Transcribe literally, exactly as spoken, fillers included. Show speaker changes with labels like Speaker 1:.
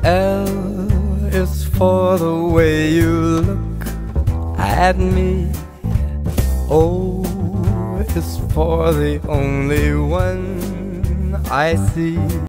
Speaker 1: L is for the way you look at me. O is for the only one I see.